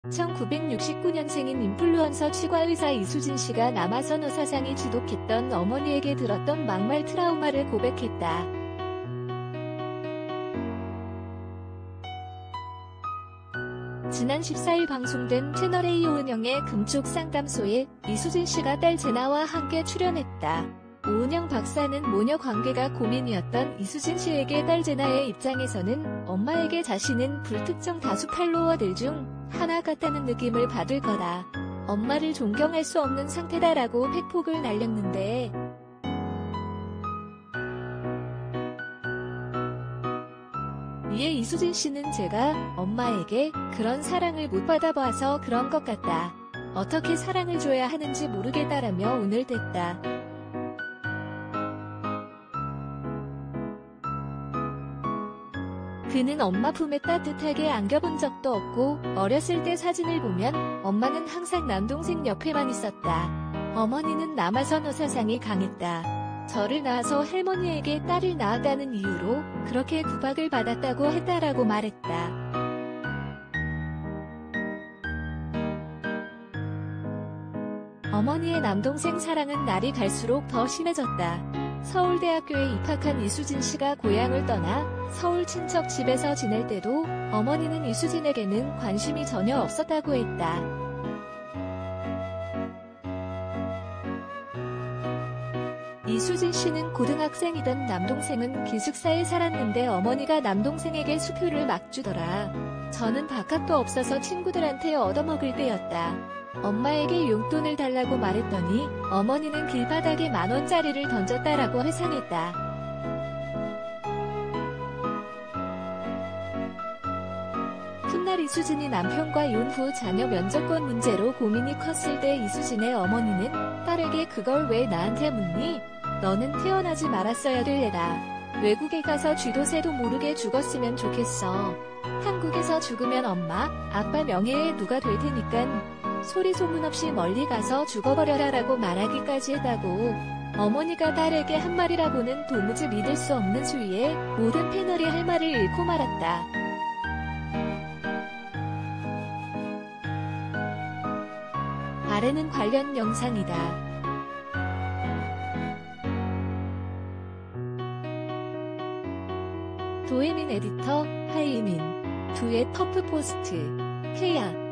1969년생인 인플루언서 치과의사 이수진 씨가 남아선호 사상이 지독했던 어머니에게 들었던 막말 트라우마를 고백했다. 지난 14일 방송된 채널A 오은영의 금쪽 상담소에 이수진 씨가 딸 제나와 함께 출연했다. 오은영 박사는 모녀 관계가 고민이었던 이수진 씨에게 딸 제나의 입장에서는 엄마에게 자신은 불특정 다수 팔로워들 중 하나 같다는 느낌을 받을 거다. 엄마를 존경할 수 없는 상태다라고 팩폭을 날렸는데 이에 이수진 씨는 제가 엄마에게 그런 사랑을 못 받아봐서 그런 것 같다. 어떻게 사랑을 줘야 하는지 모르겠다라며 운을 댔다. 그는 엄마 품에 따뜻하게 안겨본 적도 없고 어렸을 때 사진을 보면 엄마는 항상 남동생 옆에만 있었다. 어머니는 남아선호 사상이 강했다. 저를 낳아서 할머니에게 딸을 낳았다는 이유로 그렇게 구박을 받았다고 했다라고 말했다. 어머니의 남동생 사랑은 날이 갈수록 더 심해졌다. 서울대학교에 입학한 이수진 씨가 고향을 떠나 서울 친척 집에서 지낼 때도 어머니는 이수진에게는 관심이 전혀 없었다고 했다. 이수진 씨는 고등학생이던 남동생은 기숙사에 살았는데 어머니가 남동생에게 수표를 막 주더라. 저는 바깥도 없어서 친구들한테 얻어먹을 때였다. 엄마에게 용돈을 달라고 말했더니 어머니는 길바닥에 10,000원짜리를 던졌다라고 회상했다. 훗날 이수진이 남편과 이혼 후 자녀 면접권 문제로 고민이 컸을 때 이수진의 어머니는 딸에게 그걸 왜 나한테 묻니? 너는 태어나지 말았어야 될 애다. 외국에 가서 쥐도 새도 모르게 죽었으면 좋겠어. 한국에서 죽으면 엄마, 아빠 명예의 누가 될 테니깐 소리 소문 없이 멀리 가서 죽어버려라 라고 말하기까지 했다고. 어머니가 딸에게 한 말이라고는 도무지 믿을 수 없는 수위에 모든 패널이 할 말을 잃고 말았다. 아래는 관련 영상이다. 도혜민 에디터, 하이민. 두의 퍼프포스트. 케야.